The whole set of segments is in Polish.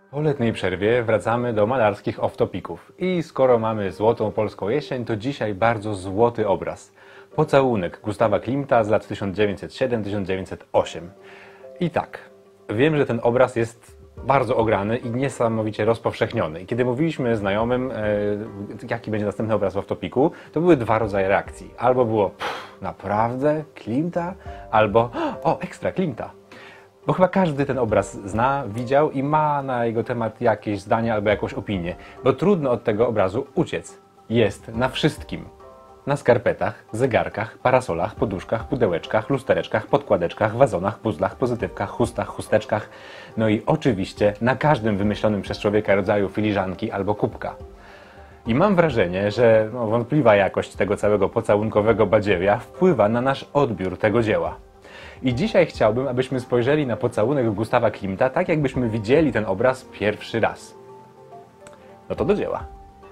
Po letniej przerwie wracamy do malarskich off-topików. I skoro mamy złotą polską jesień, to dzisiaj bardzo złoty obraz. Pocałunek Gustawa Klimta z lat 1907-1908. I tak, wiem, że ten obraz jest bardzo ograny i niesamowicie rozpowszechniony. I kiedy mówiliśmy znajomym, jaki będzie następny obraz w off-topiku, to były dwa rodzaje reakcji. Albo było, naprawdę? Klimta? Albo, o, ekstra, Klimta. Bo chyba każdy ten obraz zna, widział i ma na jego temat jakieś zdanie albo jakąś opinię. Bo trudno od tego obrazu uciec. Jest na wszystkim. Na skarpetach, zegarkach, parasolach, poduszkach, pudełeczkach, lustereczkach, podkładeczkach, wazonach, puzzlach, pozytywkach, chustach, chusteczkach. No i oczywiście na każdym wymyślonym przez człowieka rodzaju filiżanki albo kubka. I mam wrażenie, że wątpliwa jakość tego całego pocałunkowego badziewia wpływa na nasz odbiór tego dzieła. I dzisiaj chciałbym, abyśmy spojrzeli na pocałunek Gustawa Klimta tak, jakbyśmy widzieli ten obraz pierwszy raz. No to do dzieła.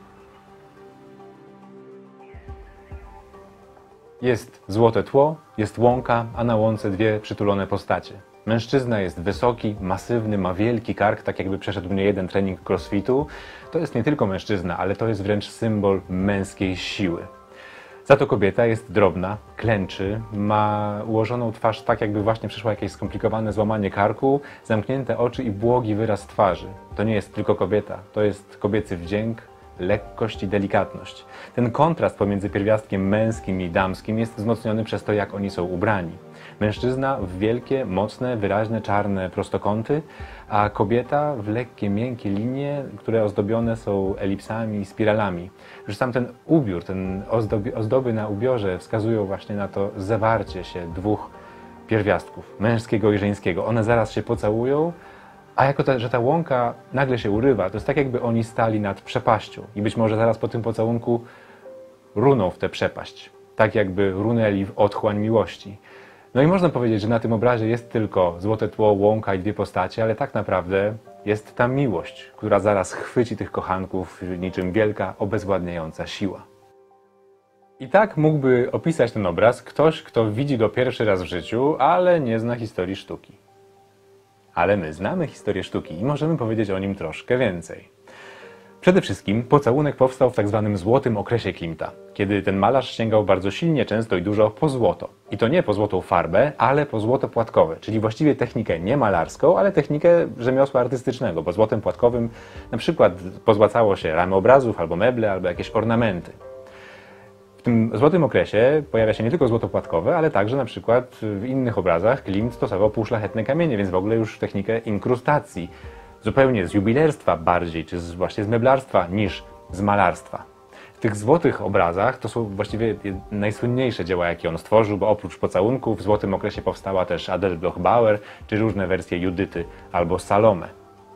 Jest złote tło, jest łąka, a na łące dwie przytulone postacie. Mężczyzna jest wysoki, masywny, ma wielki kark, tak jakby przeszedł nie jeden trening crossfitu. To jest nie tylko mężczyzna, ale to jest wręcz symbol męskiej siły. Za to kobieta jest drobna, klęczy, ma ułożoną twarz tak, jakby właśnie przeszła jakieś skomplikowane złamanie karku, zamknięte oczy i błogi wyraz twarzy. To nie jest tylko kobieta, to jest kobiecy wdzięk, lekkość i delikatność. Ten kontrast pomiędzy pierwiastkiem męskim i damskim jest wzmocniony przez to, jak oni są ubrani. Mężczyzna w wielkie, mocne, wyraźne, czarne prostokąty, a kobieta w lekkie, miękkie linie, które ozdobione są elipsami i spiralami. Już sam ten ubiór, ozdoby na ubiorze wskazują właśnie na to zawarcie się dwóch pierwiastków, męskiego i żeńskiego. One zaraz się pocałują, a jako że ta łąka nagle się urywa, to jest tak, jakby oni stali nad przepaścią i być może zaraz po tym pocałunku runą w tę przepaść, tak jakby runęli w otchłań miłości. No i można powiedzieć, że na tym obrazie jest tylko złote tło, łąka i dwie postacie, ale tak naprawdę jest ta miłość, która zaraz chwyci tych kochanków niczym wielka, obezwładniająca siła. I tak mógłby opisać ten obraz ktoś, kto widzi go pierwszy raz w życiu, ale nie zna historii sztuki. Ale my znamy historię sztuki i możemy powiedzieć o nim troszkę więcej. Przede wszystkim pocałunek powstał w tak zwanym złotym okresie Klimta, kiedy ten malarz sięgał bardzo silnie, często i dużo po złoto. I to nie po złotą farbę, ale po złoto płatkowe, czyli właściwie technikę nie malarską, ale technikę rzemiosła artystycznego, bo złotem płatkowym na przykład pozłacało się ramy obrazów, albo meble, albo jakieś ornamenty. W tym złotym okresie pojawia się nie tylko złoto płatkowe, ale także na przykład w innych obrazach Klimt stosował półszlachetne kamienie, więc w ogóle już technikę inkrustacji. Zupełnie z jubilerstwa bardziej, czy właśnie z meblarstwa niż z malarstwa. W tych złotych obrazach to są właściwie najsłynniejsze dzieła, jakie on stworzył, bo oprócz pocałunków w złotym okresie powstała też Adele Bloch-Bauer, czy różne wersje Judyty albo Salome.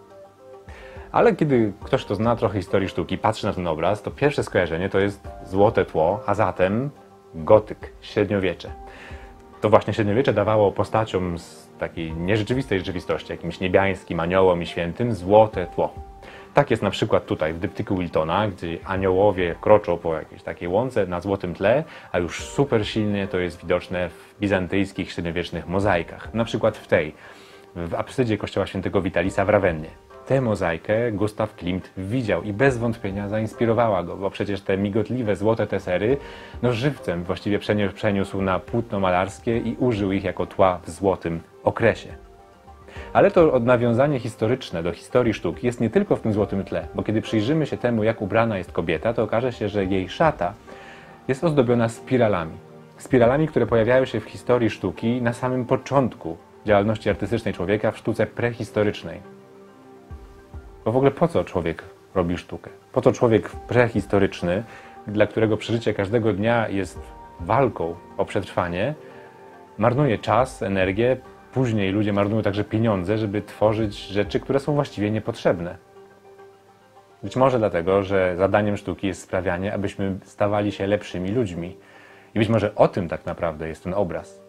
Ale kiedy ktoś, kto zna trochę historii sztuki, patrzy na ten obraz, to pierwsze skojarzenie to jest złote tło, a zatem gotyk, średniowiecze. To właśnie średniowiecze dawało postaciom z takiej nierzeczywistej rzeczywistości, jakimś niebiańskim aniołom i świętym, złote tło. Tak jest na przykład tutaj w dyptyku Wiltona, gdzie aniołowie kroczą po jakiejś takiej łące na złotym tle, a już super silnie to jest widoczne w bizantyjskich średniowiecznych mozaikach. Na przykład w tej, w apsydzie kościoła świętego Witalisa w Rawennie. Tę mozaikę Gustav Klimt widział i bez wątpienia zainspirowała go, bo przecież te migotliwe złote tesery żywcem właściwie przeniósł na płótno malarskie i użył ich jako tła w złotym okresie. Ale to nawiązanie historyczne do historii sztuki jest nie tylko w tym złotym tle, bo kiedy przyjrzymy się temu, jak ubrana jest kobieta, to okaże się, że jej szata jest ozdobiona spiralami. Spiralami, które pojawiają się w historii sztuki na samym początku działalności artystycznej człowieka w sztuce prehistorycznej. Bo w ogóle po co człowiek robi sztukę? Po co człowiek prehistoryczny, dla którego przeżycie każdego dnia jest walką o przetrwanie, marnuje czas, energię, później ludzie marnują także pieniądze, żeby tworzyć rzeczy, które są właściwie niepotrzebne. Być może dlatego, że zadaniem sztuki jest sprawianie, abyśmy stawali się lepszymi ludźmi. I być może o tym tak naprawdę jest ten obraz.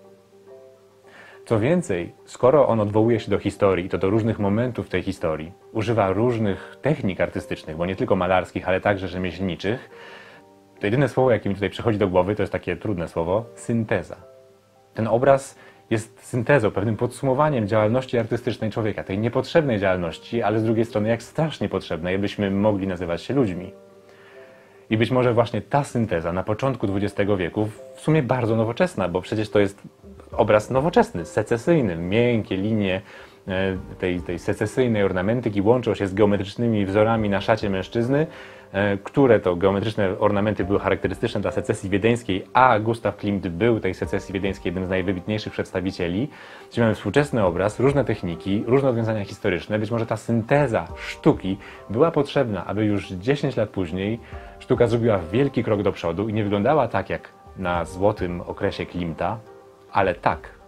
Co więcej, skoro on odwołuje się do historii, to do różnych momentów tej historii, używa różnych technik artystycznych, bo nie tylko malarskich, ale także rzemieślniczych, to jedyne słowo, jakie mi tutaj przychodzi do głowy, to jest takie trudne słowo, synteza. Ten obraz jest syntezą, pewnym podsumowaniem działalności artystycznej człowieka, tej niepotrzebnej działalności, ale z drugiej strony jak strasznie potrzebnej, byśmy mogli nazywać się ludźmi. I być może właśnie ta synteza na początku XX wieku, w sumie bardzo nowoczesna, bo przecież to jest obraz nowoczesny, secesyjny, miękkie linie tej secesyjnej ornamentyki łączą się z geometrycznymi wzorami na szacie mężczyzny, które to geometryczne ornamenty były charakterystyczne dla secesji wiedeńskiej, a Gustav Klimt był tej secesji wiedeńskiej jednym z najwybitniejszych przedstawicieli. Czyli mamy współczesny obraz, różne techniki, różne rozwiązania historyczne. Być może ta synteza sztuki była potrzebna, aby już 10 lat później sztuka zrobiła wielki krok do przodu i nie wyglądała tak jak na złotym okresie Klimta, ale tak.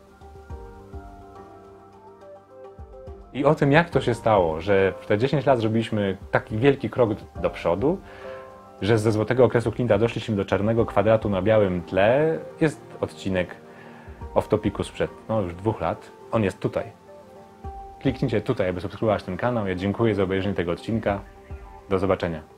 I o tym, jak to się stało, że w te 10 lat zrobiliśmy taki wielki krok do przodu, że ze złotego okresu Klimta doszliśmy do czarnego kwadratu na białym tle, jest odcinek off-topiku sprzed już 2 lat. On jest tutaj. Kliknijcie tutaj, aby subskrybować ten kanał. Ja dziękuję za obejrzenie tego odcinka. Do zobaczenia.